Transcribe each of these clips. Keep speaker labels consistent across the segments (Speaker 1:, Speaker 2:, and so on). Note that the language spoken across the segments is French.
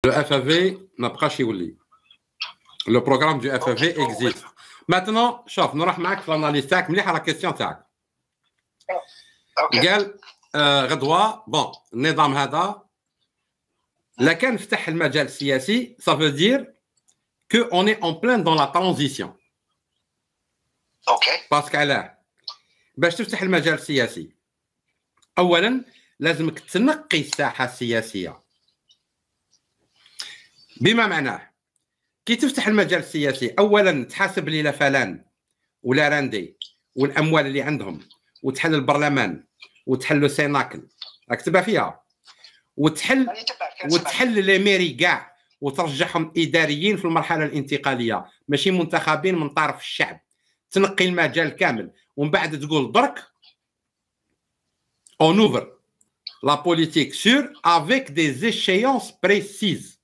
Speaker 1: Le FAV n'a pas يولي. Le programme du FAV existe. Maintenant, شوف نروح معك في l'analyse تاعك مليحه la question تاعك. قال غدوه بون النظام هذا لا كان فتح المجال السياسي ça veut dire que on est en plein dans la transition.
Speaker 2: اوكي.
Speaker 1: باسكو علاه باش تفتح المجال السياسي اولا لازمك تنقي الساحه السياسيه. بما معناه كي تفتح المجال السياسي اولا تحاسب لي لا فلان ولا راندي والاموال اللي عندهم وتحل البرلمان وتحل السيناكل اكتبها فيها وتحل لي ميري كاع وترجعهم اداريين في المرحله الانتقاليه ماشي منتخبين من طرف الشعب. تنقي المجال كامل ومن بعد تقول درك on ouvre la politique sûre avec des échéances précises.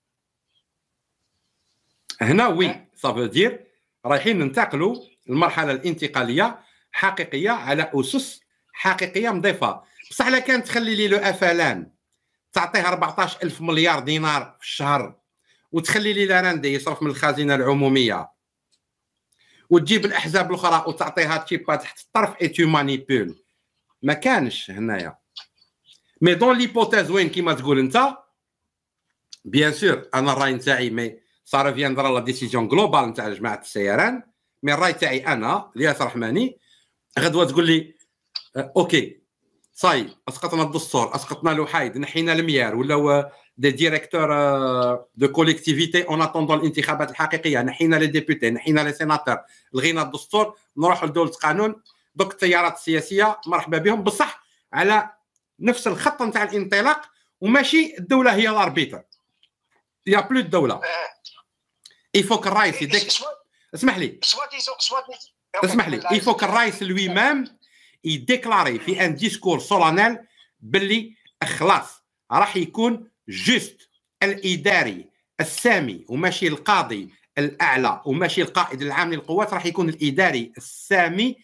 Speaker 1: هنا وي ça veut dire رايحين ننتقلوا المرحله الانتقاليه حقيقيه على اسس حقيقيه نظيفه. بصح لا كانت تخلي لي لو افلان تعطيه 14,000 مليار دينار في الشهر وتخلي لي لاراندي يصرف من الخزينه العموميه وتجيب الاحزاب الاخرى وتعطيها تشيبا تحت الطرف اي تو مانيبول ما كانش هنايا. مي دون ليبوتيز وين كيما تقول انت بيان سور انا الراي نتاعي مي سا ريفياندرا لا ديسيزيون جلوبال نتاع جماعه السيران. مي الراي تاعي انا الياس رحماني غدوه تقول لي اوكي صاي اسقطنا الدستور اسقطنا الوحيد نحينا الميار ولا دي ديريكتور دو كوليكتيفيتي اون اتوندون الانتخابات الحقيقيه نحينا لي ديبوتي نحينا لي سيناتور لغينا الدستور نروحوا لدوله قانون. دوك التيارات السياسيه مرحبا بهم بصح على نفس الخط نتاع الانطلاق وماشي الدوله هي الاربيتر. يا بلو الدوله يفوك الرئيس يديك اسمح لي اسمح لي يفوك الرئيس لوي مام يديكلاري في ان ديسكور سولانيل باللي خلاص راح يكون جوست الاداري السامي وماشي القاضي الاعلى وماشي القائد العام للقوات راح يكون الاداري السامي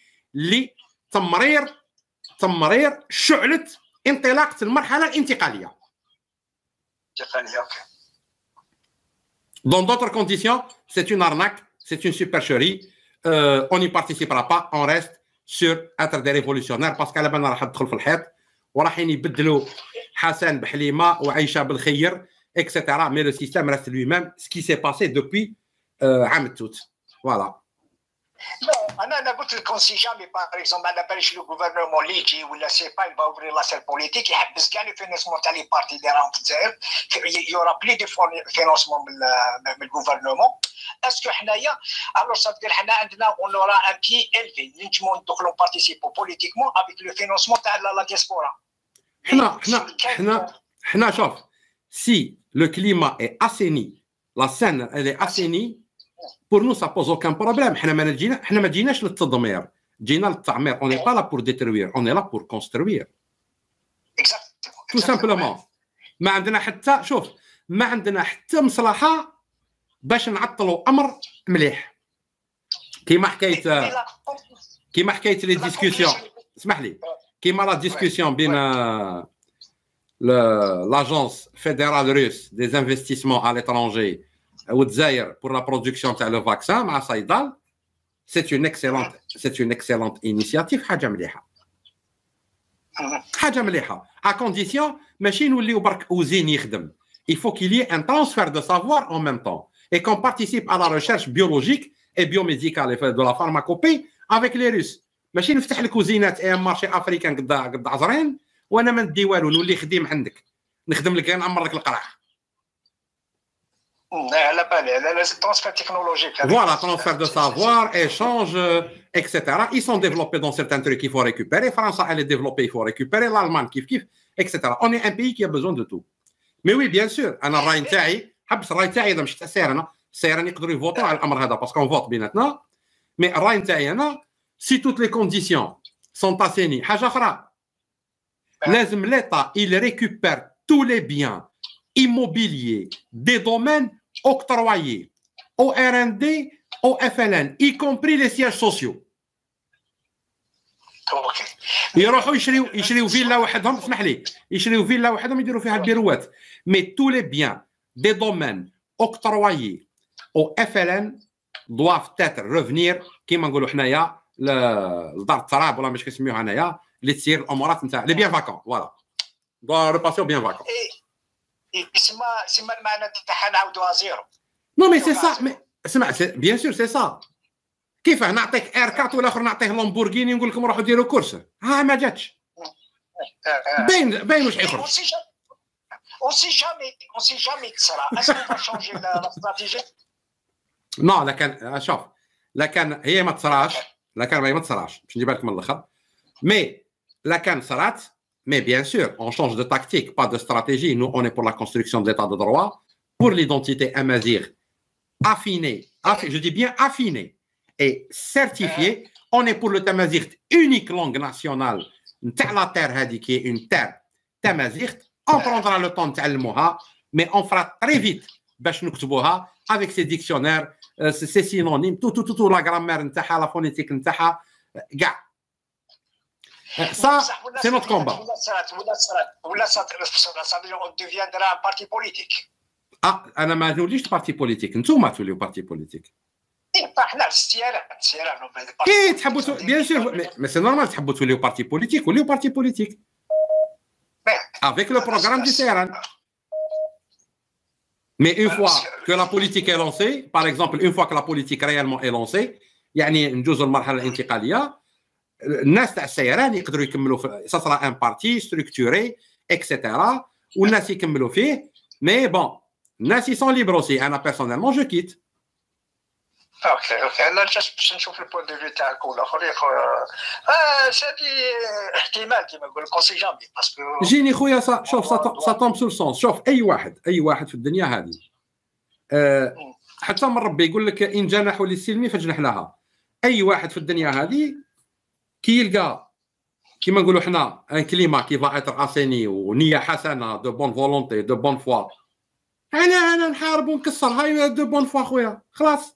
Speaker 1: لتمرير شعله انطلاقه المرحله الانتقاليه. Dans d'autres conditions, c'est une arnaque, c'est une supercherie. On n'y participera pas, on reste sur être des révolutionnaires parce qu'à la base راح تدخل في الحيط وراحين يبدلوا حسن بحليمه وعيشه بالخير etc. Mais le système reste lui-même. Ce qui s'est passé depuis عام التوت. Voilà.
Speaker 2: انا قلت لكم سي جامي باغ اكزومبل على باليش لو غوفرنمون اللي يجي ولا سي با يبا اوفري لا سيل بوليتيك يحبس كاع لي فينانسمون تاع لي بارتي اللي راهم في الجزائر يورا بلي دي فينانسمون من الغوفرنمون. اسكو حنايا الوغ سا دير حنا عندنا اون اورا ان بي الفي نجمو ندخلو بارتيسيبو بوليتيكمون افيك لو فينانسمون تاع لا دياسبورا.
Speaker 1: حنا شوف سي لو كليما اي اسيني لا سين اي اسيني pour nous ça pose aucun problème. حنا ما جيناش للتدمير جينا للتعمير. on n'est pas là pour détruire on est là pour construire tout simplement. ما عندنا حتى شوف ما عندنا حتى مصلحه باش نعطلوا امر مليح كيما حكايه لي ديسكوسيون. اسمح لي كيما لا ديسكوسيون بين l'agence fédérale russe des investissements à l'étranger والجزائر pour la production تاع لو فاكسان مع صيدال. c'est une excellente initiative. حاجه مليحه à condition ماشي نوليو برك اوزين يخدم. il faut qu'il y ait un transfert de savoir en même temps et qu'on participe à la recherche biologique et biomédicale de la pharmacopée avec les Russes. ماشي نفتح لك وزينات اي مارشي افريكان قد عزرين وانا ما ندي والو نولي خديم عندك نخدم لك نعمر لك القرع.
Speaker 2: على بالي على لازم ترانسفير تكنولوجيك.
Speaker 1: Voilà, transfert de savoir, échange, etc. Ils sont développés dans certains trucs qu'il faut récupérer. France, elle est développée, il faut récupérer. L'Allemagne, kif, etc. On est un pays qui a besoin de tout. Mais oui, bien sûr, أنا الرأي نتاعي حبس الرأي نتاعي إذا مش سيرنا يقدروا يفوتوا على الأمر هذا parce qu'on vote بيناتنا. Mais الرأي نتاعي أنا si toutes les conditions sont assainies حاجة أخرى لازم l'État il récupère tous les biens immobiliers des domaines octroyés au RND, au FLN, y compris les sièges sociaux. يروحوا يشريوا فيلا وحدهم. اسمح لي يشريوا فيلا وحدهم يديروا فيها البيروات. mais tous les biens des domaines octroyés au FLN doivent être revenir كيما نقولوا حنايا لدار التراب ولا مش كنسميوها هنايا اللي تسير الامورات نتاع لي بيان فاكون فوالا دوا ريباسيو بيان فاكون
Speaker 2: سما المعنى تاعها نعاودوها زيرو.
Speaker 1: نو مي سي سا مي اسمع بيان سور سي سا كيفاه نعطيك ار 4 والاخر نعطيه لامبورغيني ونقول لكم روحوا ديروا كورسه ما جاتش باين واش حيخرج.
Speaker 2: On sait jamais que ça là. Est-ce qu'on va changer la stratégie?
Speaker 1: نو لكن شوف لكن هي ما تصراش لكن ما تصراش باش نجيب لك من الاخر مي لكن صرات مي بيان سور on change de tactique pas de stratégie nous on est pour la construction de l'état de droit pour l'identité amazigh affinée je dis bien affinée et certifiée on est pour le tamazight unique langue nationale نتاع la terre هذه qui est une terre tamazight on prendra le temps نتعلموها mais on fera très vite باش نكتبوها avec ces dictionnaires ces synonymes tout la grammaire نتاعها la phonétique نتاعها كاع ça c'est notre combat.
Speaker 2: On deviendra un parti politique.
Speaker 1: انا ما نوليش بارتي بوليتيك نتوما توليو بارتي بوليتيك.
Speaker 2: احنا السياره
Speaker 1: كي تحبوا بيان سور مي سي نورمال تحبوا توليو بارتي بوليتيك وليو بارتي بوليتيك avec le programme du CRN. Mais une fois que la politique est lancée, par exemple, une fois que la politique réellement est lancée, يعني نجوزوا المرحله الانتقاليه الناس تاع السيران يقدروا يكملوا في ça sera un parti structuré etc والناس يكملوا فيه mais bon الناس ils sont libres aussi انا personnellement je quitte.
Speaker 2: اوكي انا باش نشوف البوين دو في تاعك والاخر سادي احتمال كيما نقول لك سي جامي باسكو
Speaker 1: جيني خويا شوف سا طومب سور سونس شوف اي واحد في الدنيا هذه حتى من ربي يقول لك ان جنحوا للسلم فاجنح لها. اي واحد في الدنيا هذه كي يلقى كيما نقولوا حنا ان كليما كي فا اتر اسيني ونيه حسنه دو بون فولونتي دو بون فوا انا نحارب ونكسر هاي دو بون فوا خويا خلاص.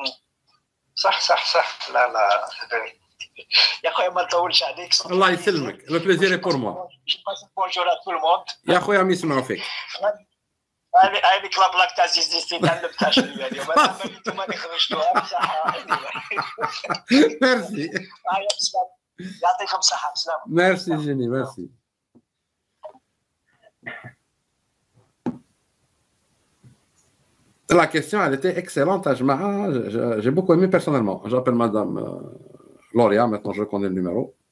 Speaker 2: صح لا يا خويا ما نطولش عليك.
Speaker 1: الله يسلمك لو بليزير بور موا.
Speaker 2: بونجور ا تو الموند
Speaker 1: يا خويا ما يسمعوا فيك.
Speaker 2: هاي كلاب لاك تاع زيزتي تعلمتها شويه اليوم انتم اللي خرجتوها بصح
Speaker 1: ميرسي
Speaker 2: يعطيكم الصحه بسلامه.
Speaker 1: ميرسي جيني ميرسي. La question, elle était excellente, j'ai beaucoup aimé personnellement. J'appelle Madame Lauria, maintenant je connais le numéro.